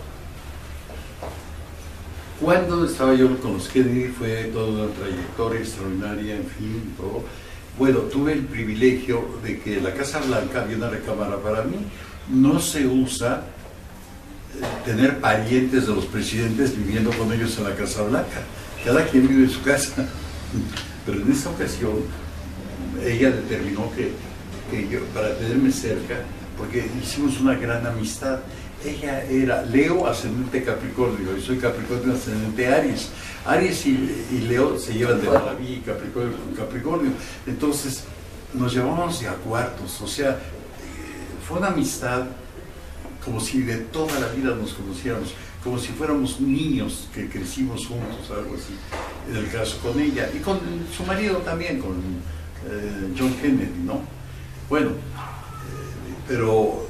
Cuando estaba yo con los Kennedy fue toda una trayectoria extraordinaria, en fin, todo. Bueno, tuve el privilegio de que en la Casa Blanca había una recámara para mí. No se usa tener parientes de los presidentes viviendo con ellos en la Casa Blanca. Cada quien vive en su casa. Pero en esta ocasión, ella determinó que yo, para tenerme cerca, porque hicimos una gran amistad. Ella era Leo, ascendente Capricornio, y soy Capricornio, ascendente Aries. Aries y Leo se llevan de maravilla, y Capricornio con Capricornio. Entonces, nos llevamos a cuartos, o sea, fue una amistad como si de toda la vida nos conociéramos, como si fuéramos niños que crecimos juntos, algo así, en el caso con ella, y con su marido también, con John Kennedy, ¿no? Bueno, pero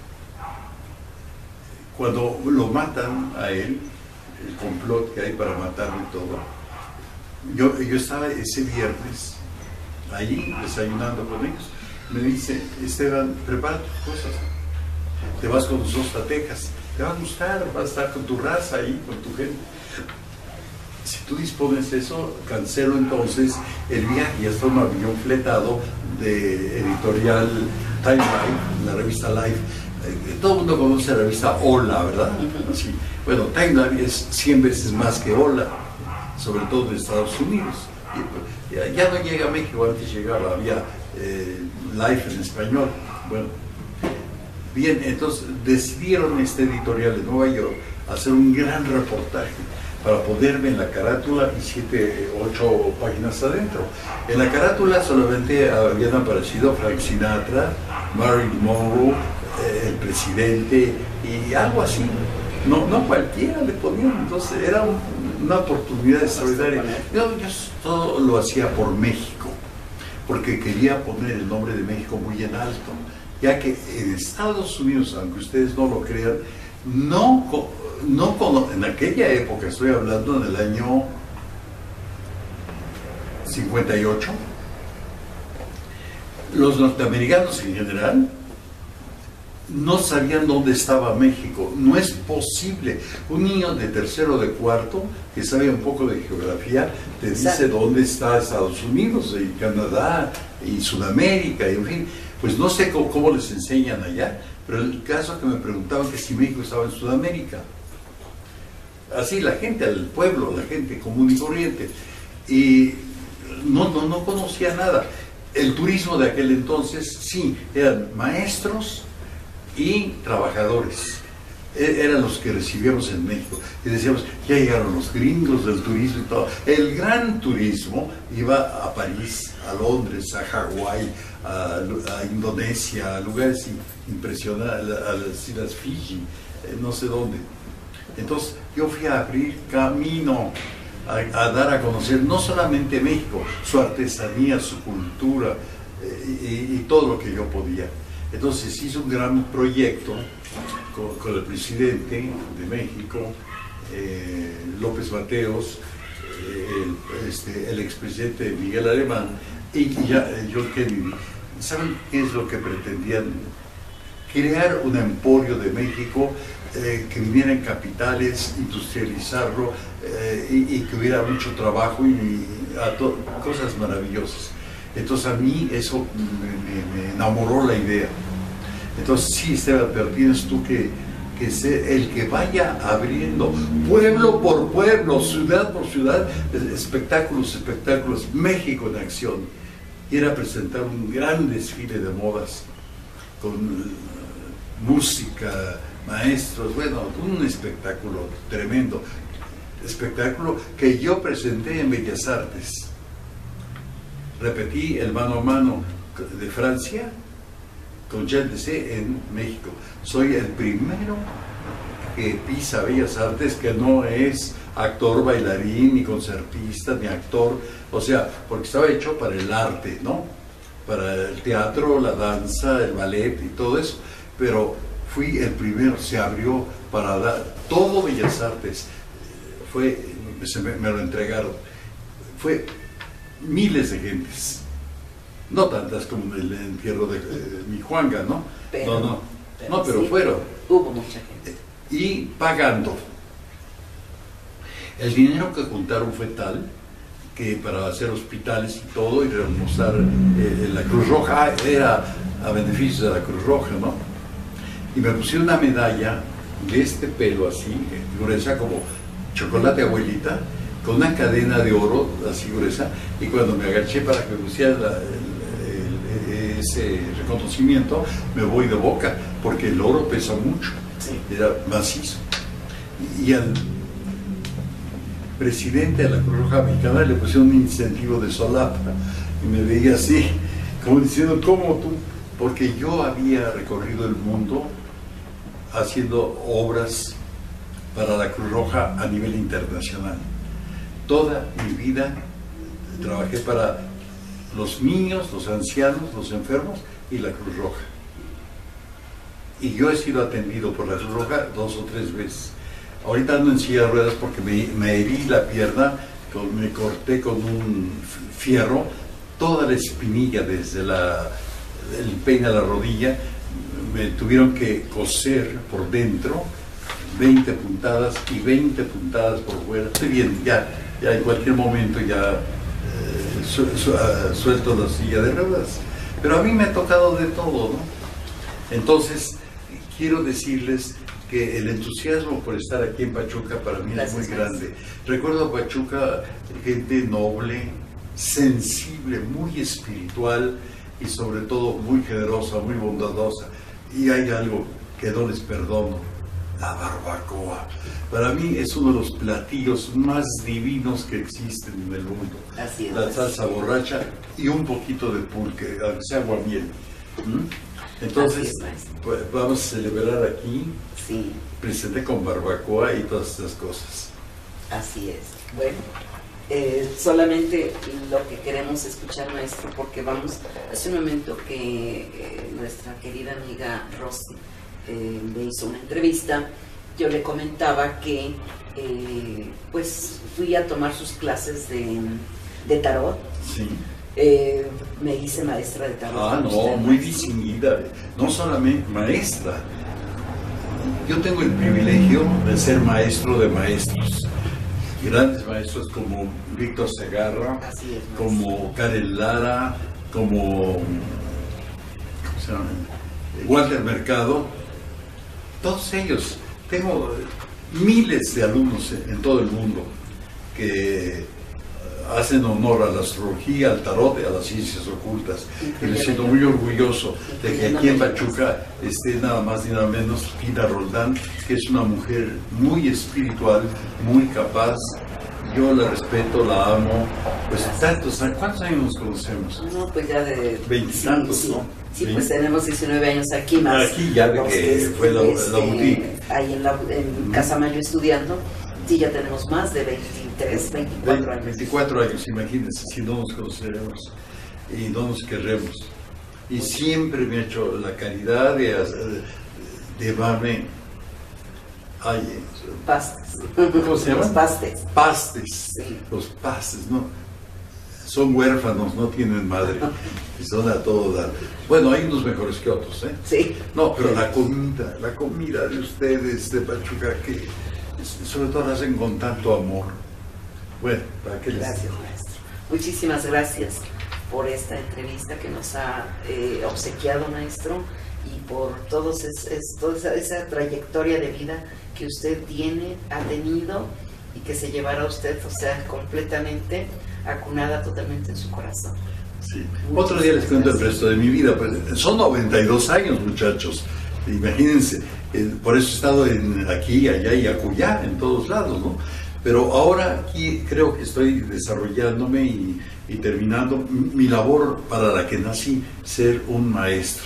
cuando lo matan a él, el complot que hay para matarlo y todo, yo estaba ese viernes allí desayunando con ellos. Me dice, Esteban, prepara tus cosas, te vas con nosotros a Texas, te va a gustar, vas a estar con tu raza ahí, con tu gente. Si tú dispones de eso, cancelo entonces el viaje. Ya está un avión fletado de editorial Time Life, la revista Life. Todo el mundo conoce la revista Hola, ¿verdad? Sí. Bueno, Time Life es 100 veces más que Hola, sobre todo de Estados Unidos. Ya no llega a México, antes llegaba, había Life en español. Bueno, bien, entonces decidieron este editorial de Nueva York hacer un gran reportaje para ponerme en la carátula y 7, 8 páginas adentro. En la carátula solamente habían aparecido Frank Sinatra, Marilyn Monroe, el presidente y algo así. No cualquiera le ponían, entonces era una oportunidad extraordinaria. Yo todo lo hacía por México, porque quería poner el nombre de México muy en alto, ya que en Estados Unidos, aunque ustedes no lo crean, en aquella época, estoy hablando del año 58, los norteamericanos en general no sabían dónde estaba México. No es posible. Un niño de tercero o de cuarto que sabe un poco de geografía te dice dónde está Estados Unidos y Canadá y Sudamérica, y en fin, pues no sé cómo les enseñan allá, pero el caso que me preguntaban que si México estaba en Sudamérica. Así la gente, el pueblo, la gente común y corriente, y no conocía nada. El turismo de aquel entonces, sí, eran maestros y trabajadores, eran los que recibíamos en México, y decíamos, ya llegaron los gringos del turismo y todo. El gran turismo iba a París, a Londres, a Hawái, a Indonesia, a lugares impresionantes, a las Islas Fiji, no sé dónde. Entonces yo fui a abrir camino, a dar a conocer no solamente México, su artesanía, su cultura y todo lo que yo podía. Entonces hice un gran proyecto con el presidente de México, López Mateos, el expresidente Miguel Alemán y John Kennedy. ¿Saben qué es lo que pretendían? Crear un emporio de México, que vinieran capitales, industrializarlo y que hubiera mucho trabajo y cosas maravillosas. Entonces a mí eso me enamoró la idea. Entonces sí, Esteban, pero tienes tú que ser el que vaya abriendo pueblo por pueblo, ciudad por ciudad, espectáculos, México en acción. Y era presentar un gran desfile de modas con música, maestros, bueno, un espectáculo tremendo, espectáculo que yo presenté en Bellas Artes. Repetí el mano a mano de Francia con Jean Dessé en México. Soy el primero que pisa Bellas Artes que no es actor, bailarín, ni concertista, ni actor, o sea, porque estaba hecho para el arte, ¿no? Para el teatro, la danza, el ballet y todo eso, pero fui el primero, se abrió para dar todo Bellas Artes, me lo entregaron, fue miles de gentes, no tantas como el entierro de mi Juanga, ¿no? Pero sí, fueron. Hubo mucha gente. Y pagando. El dinero que juntaron fue tal que para hacer hospitales y todo, y remozar la Cruz Roja, era a beneficio de la Cruz Roja, ¿no? Y me pusieron una medalla de este pelo así, gruesa como chocolate abuelita, con una cadena de oro así gruesa, y cuando me agaché para que me pusiera ese reconocimiento, me voy de boca, porque el oro pesa mucho, era macizo. Y al presidente de la Cruz Roja Mexicana le pusieron un incentivo de solapa, y me veía así, como diciendo, ¿cómo tú? Porque yo había recorrido el mundo haciendo obras para la Cruz Roja a nivel internacional. Toda mi vida trabajé para los niños, los ancianos, los enfermos y la Cruz Roja. Y yo he sido atendido por la Cruz Roja 2 o 3 veces. Ahorita ando en silla de ruedas porque me herí la pierna, me corté con un fierro toda la espinilla desde el peine a la rodilla. Me tuvieron que coser por dentro 20 puntadas y 20 puntadas por fuera. Estoy bien, ya en cualquier momento ya suelto la silla de ruedas. Pero a mí me ha tocado de todo, ¿no? Entonces, quiero decirles que el entusiasmo por estar aquí en Pachuca para mí es muy grande. Recuerdo a Pachuca, gente noble, sensible, muy espiritual y sobre todo muy generosa, muy bondadosa. Y hay algo que no les perdono: la barbacoa. Para mí es uno de los platillos más divinos que existen en el mundo. Así es. La salsa borracha y un poquito de pulque, aunque sea aguamiel. Entonces, pues, vamos a celebrar aquí. Sí. Presenté con barbacoa y todas estas cosas. Así es. Bueno, solamente lo que queremos escuchar, maestro, porque vamos, hace un momento que nuestra querida amiga Rosy me hizo una entrevista, yo le comentaba que pues fui a tomar sus clases de tarot. Sí. Me hice maestra de tarot. Ah, no, muy distinguida, no solamente maestra. Yo tengo el privilegio de ser maestro de maestros. Grandes maestros como Víctor Segarra, Así es, como Karen Lara, como ¿cómo se llama? Walter Mercado, todos ellos. Tengo miles de alumnos en todo el mundo que hacen honor a la astrología, al tarot y a las ciencias ocultas. Y me siento muy orgulloso de que aquí en Pachuca esté nada más ni nada menos Tina Roldán, que es una mujer muy espiritual, muy capaz. Yo la respeto, la amo. Pues tantos años, ¿cuántos años nos conocemos? No, pues ya de... Veintitantos, sí, ¿no? Sí, pues tenemos 19 años aquí más. Aquí ya de que fue la boutique. Ahí en Casa Mayo estudiando, sí, ya tenemos más de 23, 24 años. 24 años, imagínense, si no nos conoceremos y no nos querremos. Y siempre me ha hecho la caridad de llevarme pastes. ¿Cómo se llama? Los pastes. Pastes. Sí. Los pastes, ¿no? Son huérfanos, no tienen madre. Y son a todo dar. Bueno, hay unos mejores que otros, ¿eh? Sí. No, pero la comida de ustedes de Pachuca, que sobre todo la hacen con tanto amor. Bueno, ¿para qué les digo? Gracias, maestro. Muchísimas gracias por esta entrevista que nos ha obsequiado, maestro, y por toda esa trayectoria de vida que usted ha tenido y que se llevará usted, o sea, completamente acunada totalmente en su corazón. Sí. Otro día les cuento el resto de mi vida, pues son 92 años, muchachos. Imagínense, por eso he estado aquí, allá y acullá, en todos lados, ¿no? Pero ahora aquí creo que estoy desarrollándome y terminando mi labor para la que nací, ser un maestro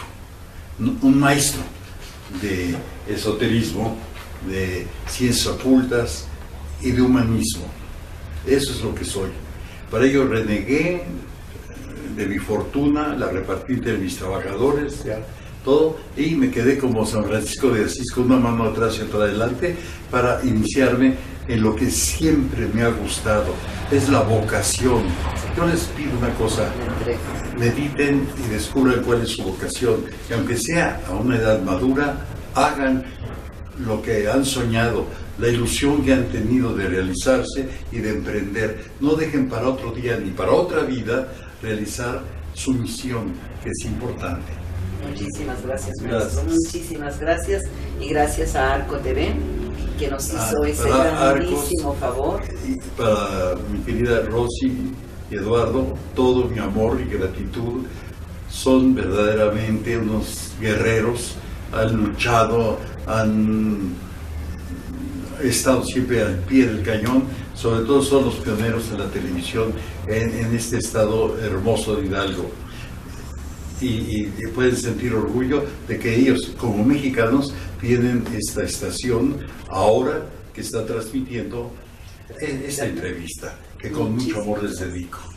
de esoterismo, de ciencias ocultas y de humanismo. Eso es lo que soy. Para ello renegué de mi fortuna, la repartí entre mis trabajadores, ya, todo, y me quedé como San Francisco de Asís con una mano atrás y otra adelante para iniciarme en lo que siempre me ha gustado, es la vocación. Yo les pido una cosa, mediten y descubran cuál es su vocación, y aunque sea a una edad madura, hagan lo que han soñado, la ilusión que han tenido de realizarse y de emprender. No dejen para otro día ni para otra vida realizar su misión, que es importante. Muchísimas gracias, maestro. Muchísimas gracias. Y gracias a Arco TV, que nos hizo ese grandísimo favor. Y para mi querida Rosy y Eduardo, todo mi amor y gratitud. Son verdaderamente unos guerreros, han luchado, han estado siempre al pie del cañón, sobre todo son los pioneros de la televisión en este estado hermoso de Hidalgo. Y pueden sentir orgullo de que ellos, como mexicanos, tienen esta estación ahora que está transmitiendo esta entrevista, que con mucho amor les dedico.